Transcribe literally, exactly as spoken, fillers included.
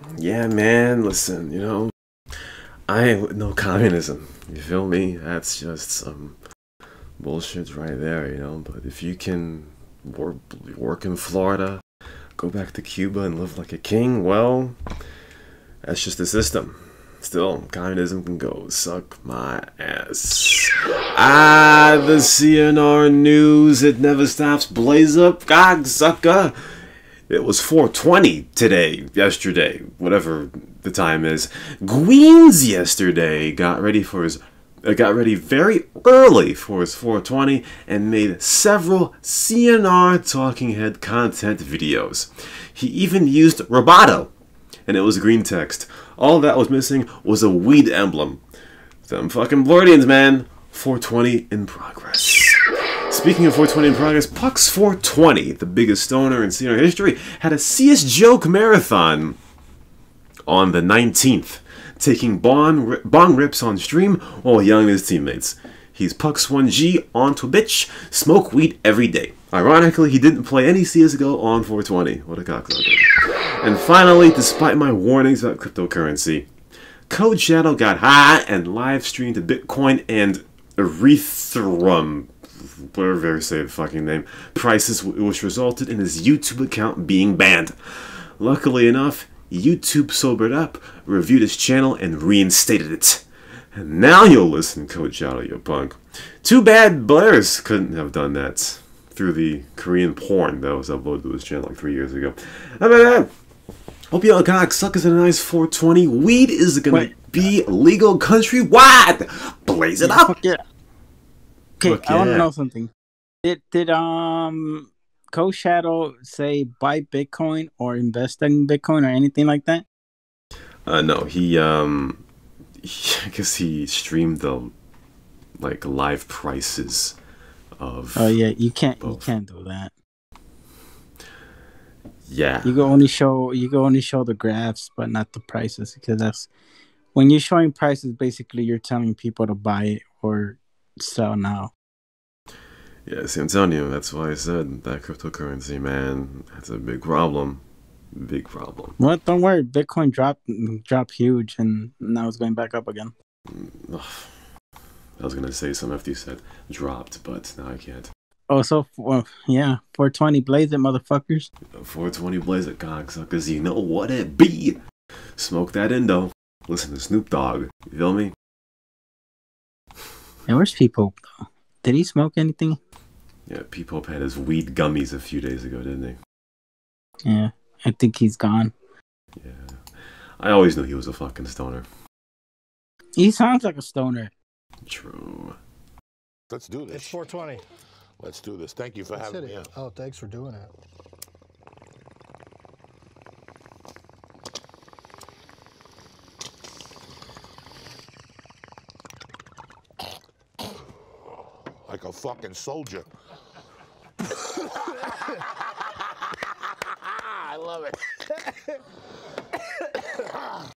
Yeah, man, listen, you know, I ain't with no communism. You feel me? That's just some bullshit right there, you know. But if you can work, work in Florida, go back to Cuba and live like a king, well, that's just the system. Still, communism can go suck my ass. Ah, the C N R news, it never stops. Blaze up, gog sucker. It was four twenty today, yesterday, whatever the time is. Gweens yesterday got ready for his, uh, got ready very early for his four twenty and made several C N R talking head content videos. He even used Roboto, and it was green text. All that was missing was a weed emblem. Them fucking Blordians, man. four twenty in progress. Speaking of four twenty in progress, Pucks four twenty, the biggest stoner in C N R history, had a C S Joke marathon on the nineteenth, taking bong, bong rips on stream while yelling at his teammates. He's Pucks one G on Twitch, smoke weed every day. Ironically, he didn't play any C S G O on four twenty. What a cocksucker. And finally, despite my warnings about cryptocurrency, Code Shadow got high and live streamed Bitcoin and Ethereum, whatever you say the fucking name, prices, which resulted in his YouTube account being banned. Luckily enough, YouTube sobered up, reviewed his channel, and reinstated it. And now you'll listen, Code Shadow, you punk. Too bad Blairs couldn't have done that through the Korean porn that was uploaded to his channel like three years ago. How about that? Hope y'all cocksuckers in a nice four twenty. Weed is gonna Wait. be legal countrywide. Blaze it yeah, up. Yeah. Okay, Fuck I want to yeah. know something. Did did um Code Shadow say buy Bitcoin or invest in Bitcoin or anything like that? Uh, no, he um, he, I guess he streamed the like live prices of. Oh yeah, you can't both. you can't do that. Yeah. You can only show you can only show the graphs, but not the prices, because that's when you're showing prices. Basically, you're telling people to buy it or sell now. Yeah, see, I'm telling you, that's why I said that cryptocurrency, man, that's a big problem. Big problem. Well, don't worry, Bitcoin dropped dropped huge, and now it's going back up again. Ugh. I was gonna say something after you said dropped, but now I can't. Oh, so well, yeah, four twenty blaze it, motherfuckers. four twenty blaze it, cocksuckers. You know what it be. Smoke that Indo. Listen to Snoop Dogg. You feel me? And where's P-Pope? Did he smoke anything? Yeah, P-Pope had his weed gummies a few days ago, didn't he? Yeah, I think he's gone. Yeah. I always knew he was a fucking stoner. He sounds like a stoner. True. Let's do this. It's four twenty. Let's do this. Thank you for Let's having hit me. it. Oh, thanks for doing it. Like a fucking soldier. I love it.